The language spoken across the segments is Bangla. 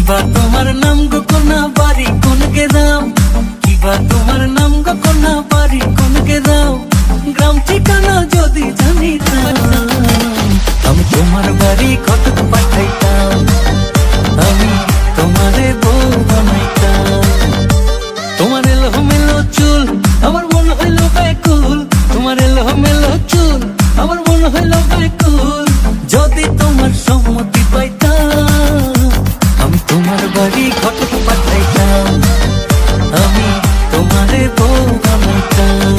কিবা তোমার নাম গো কোনা বাড়ি কোন গ্রাম, কিবা তোমার নাম গো কোনা বাড়ি কোন গ্রাম, গ্রাম ঠিকানা যদি জানিতাম আমি তোমার বাড়ি কতক পাঠাইতাম, আমি তোমারে বউ বানাইতাম। তোমার এলোমেলো চুল আমার মন হইল ব্যাকুল, তোমার এলোমেলো চুল আমার মন হইল ব্যাকুল, যদি তোমার সম্মতি পাইতাম আমি তোমার বাড়ি কতক পাঠাইতাম, আমি তোমারে বউ বানাইতাম।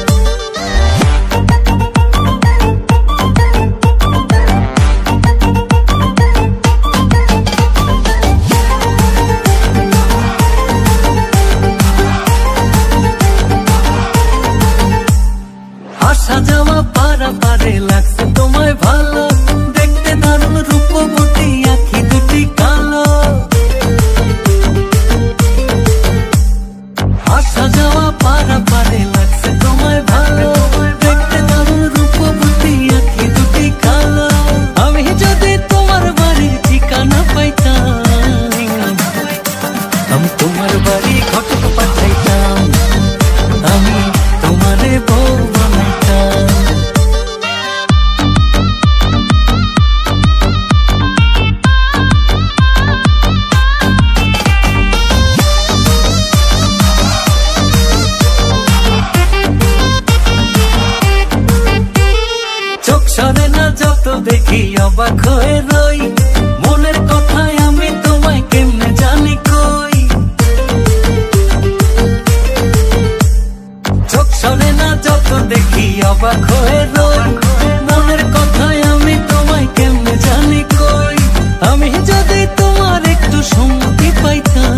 আসা যাওয়া পারা পারে লাগছে তোমায় ভালো, দেখতে দারুণ রূপবতী আখি দুটি কালো। আসা যাওয়া পারা পারে লাগছে তোমায় ভালো, দেখতে দারুণ রূপবতী আখি দুটি কালো। আমি যদি তোমার বাড়ির ঠিকানা পাইতাম আমি তোমার বাড়ি কতক পাঠাইতাম, আমি তোমারে বউ বানাইতাম। চোখ সরে না যত দেখি অবাক হয়ে রই, মনের কথায় আমি তোমায় কেমনে জানি কই। চোখ সরে না যত দেখি অবাক হয়ে রই, মনের কথায় আমি তোমায় কেমনে জানি কই। আমি যদি তোমার একটু সম্মতি পাইতাম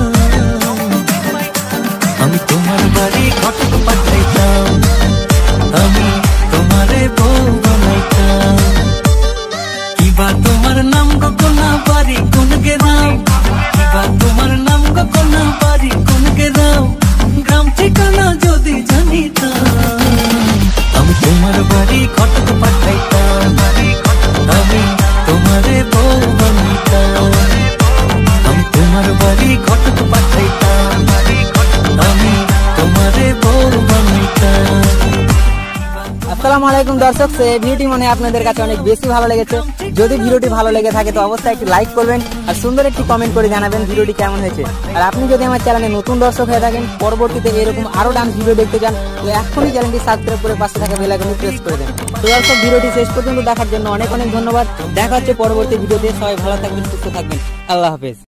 আমি তোমার বাড়ি কতক পাঠাইতাম, আমি তোমারে বউ বানাইতাম। কিবা তোমার নাম গো কোনা বাড়ি কোন গ্রাম, কিবা তোমার নাম গো কোনা বাড়ি কোন গ্রাম, গ্রাম ঠিকানা যদি জানিতাম আমি তোমার বাড়ি কতক পাঠাইতাম, আমি তোমারে বউ বানাইতাম। আমি তোমার বাড়ি কতক পাঠাইতাম, আমি তোমারে বউ বানাইতাম। আসসালামু আলাইকুম দর্শক, ভিডিওটি মনে হয় আপনাদের কাছে অনেক বেশি ভালো লেগেছে। যদি ভিডিওটি ভালো লেগে থাকে তো অবশ্যই একটি লাইক করবেন আর সুন্দর একটি কমেন্ট করে জানাবেন ভিডিওটি কেমন হয়েছে। আর আপনি যদি আমার চ্যানেলে নতুন দর্শক হয়ে থাকেন, পরবর্তীতে এরকম আরো ডান্স ভিডিও দেখতে চান তো এখনই চ্যানেলটি সাবস্ক্রাইব করে পাশে থাকা বেল আইকনটি প্রেস করে দেন। তো দর্শক, ভিডিওটি শেষ পর্যন্ত দেখার জন্য অনেক অনেক ধন্যবাদ। দেখা হচ্ছে পরবর্তী ভিডিওতে। সবাই ভালো থাকবেন, সুস্থ থাকবেন। আল্লাহ হাফেজ।